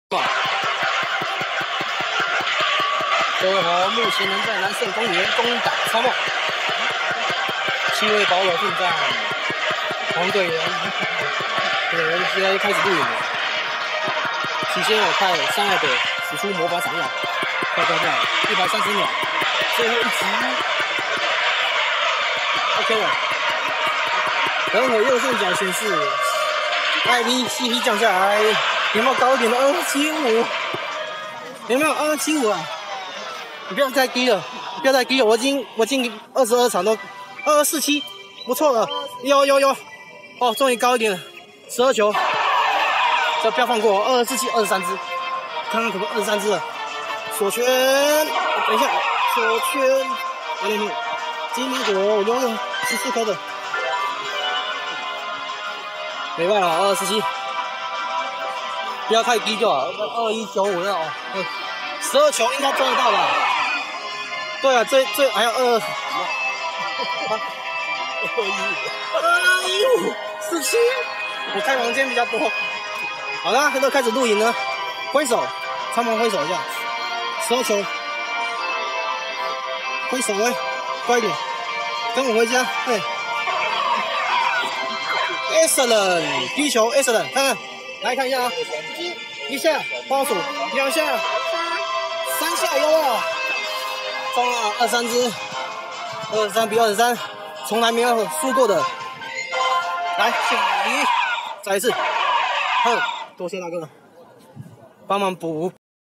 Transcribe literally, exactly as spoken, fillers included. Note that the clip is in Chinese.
各位好，目前人在南盛公园攻打超梦，七位保友奋战黄队员，对，现在开始录影了。起先我看三二队使出魔法闪耀，快快快，一百三十秒，最后一集 ，OK 了。等会右上角显示 I V C P 降下来，有没有高一点的二七五？有没有二七五啊？你不要再低了，不要再低了，我已经我已经二十二场都二二四七，不错了，有有有，哦，终于高一点了，十二球，这不要放过，二二四七二十三只，看看可不可以二十三只了，锁圈，等一下，锁圈，有点痛，金苹果我拥有十四颗的，没办法，二二四七，不要太低就好，二一九五那哦，十二球应该赚得到吧？对啊，最最还有二二一五，二一五四七，我开房间比较多。好了，都开始录影了，挥手，超忙挥手一下，十二球，挥手哎，快一点，跟我回家，对 ，excellent， 第一球 excellent， 看看，来看一下啊，一下，帮我数，两下，三下有了。中了二三只，二十三比二十三，从来没有输过的。来，下一，再一次，好，多谢大哥，帮忙补。